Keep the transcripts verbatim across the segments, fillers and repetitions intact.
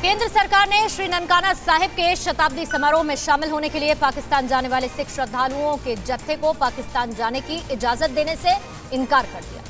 केंद्र सरकार ने श्री ननकाना साहिब के शताब्दी समारोह में शामिल होने के लिए पाकिस्तान जाने वाले सिख श्रद्धालुओं के जत्थे को पाकिस्तान जाने की इजाजत देने से इनकार कर दिया।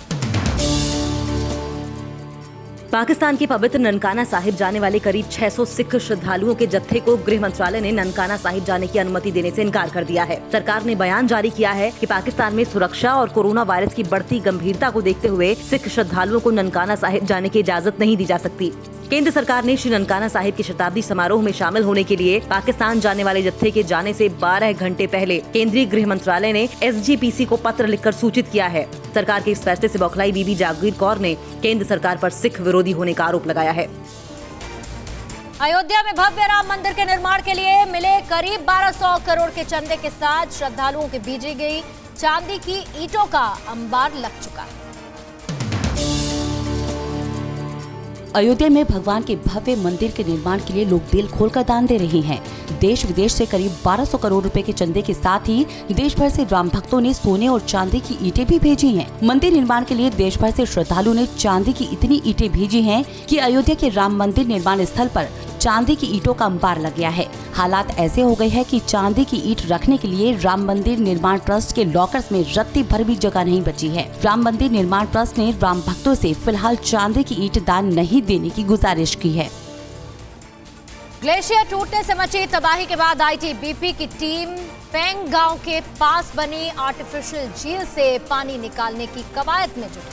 पाकिस्तान के पवित्र ननकाना साहिब जाने वाले करीब छह सौ सिख श्रद्धालुओं के जत्थे को गृह मंत्रालय ने ननकाना साहिब जाने की अनुमति देने से इनकार कर दिया है। सरकार ने बयान जारी किया है कि पाकिस्तान में सुरक्षा और कोरोना वायरस की बढ़ती गंभीरता को देखते हुए सिख श्रद्धालुओं को ननकाना साहिब जाने की इजाजत नहीं दी जा सकती। केंद्र सरकार ने श्री ननकाना साहिब के शताब्दी समारोह में शामिल होने के लिए पाकिस्तान जाने वाले जत्थे के जाने से बारह घंटे पहले केंद्रीय गृह मंत्रालय ने एस जी पी सी को पत्र लिखकर सूचित किया है। सरकार के इस फैसले से बौखलाई बीबी जागीर कौर ने केंद्र सरकार पर सिख विरोधी होने का आरोप लगाया है। अयोध्या में भव्य राम मंदिर के निर्माण के लिए मिले करीब बारह सौ करोड़ के चंदे के साथ श्रद्धालुओं के भेजी गई चांदी की ईंटों का अंबार लग चुका है। अयोध्या में भगवान के भव्य मंदिर के निर्माण के लिए लोग दिल खोलकर दान दे रहे हैं। देश विदेश से करीब बारह सौ करोड़ रुपए के चंदे के साथ ही देश भर से राम भक्तों ने सोने और चांदी की ईंटें भी भेजी हैं। मंदिर निर्माण के लिए देश भर से श्रद्धालुओं ने चांदी की इतनी ईंटें भेजी हैं कि अयोध्या के राम मंदिर निर्माण स्थल पर चांदी की ईंटों का अंबार लग गया है। हालात ऐसे हो गए हैं कि चांदी की ईंट रखने के लिए राम मंदिर निर्माण ट्रस्ट के लॉकर्स में रत्ती भर भी जगह नहीं बची है। राम मंदिर निर्माण ट्रस्ट ने राम भक्तों से फिलहाल चांदी की ईंट दान नहीं देने की गुजारिश की है। ग्लेशियर टूटने से मची तबाही के बाद आई टी बी पी की टीम पेंग गांव के पास बनी आर्टिफिशियल झील से पानी निकालने की कवायद में जुटी।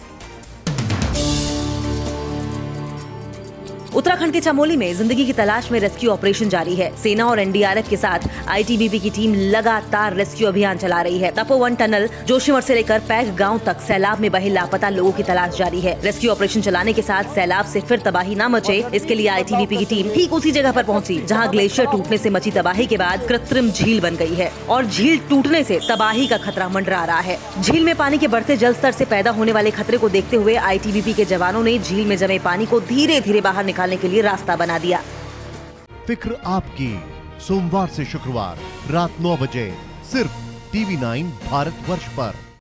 उत्तराखंड के चमोली में जिंदगी की तलाश में रेस्क्यू ऑपरेशन जारी है। सेना और एन डी आर एफ के साथ आई टी बी पी की टीम लगातार रेस्क्यू अभियान चला रही है। तपोवन टनल जोशीमठ से लेकर पैग गांव तक सैलाब में बहे लापता लोगों की तलाश जारी है। रेस्क्यू ऑपरेशन चलाने के साथ सैलाब से फिर तबाही न मचे, इसके लिए आई टी बी पी की टीम ठीक उसी जगह पर पहुंची जहां ग्लेशियर टूटने से मची तबाही के बाद कृत्रिम झील बन गई है और झील टूटने से तबाही का खतरा मंडरा रहा है। झील में पानी के बढ़ते जल स्तर से पैदा होने वाले खतरे को देखते हुए आई टी बी पी के जवानों ने झील में जमे पानी को धीरे धीरे बाहर निकालने के लिए रास्ता बना दिया। फिक्र आपकी, सोमवार से शुक्रवार रात नौ बजे सिर्फ टीवी नाइन भारतवर्ष पर।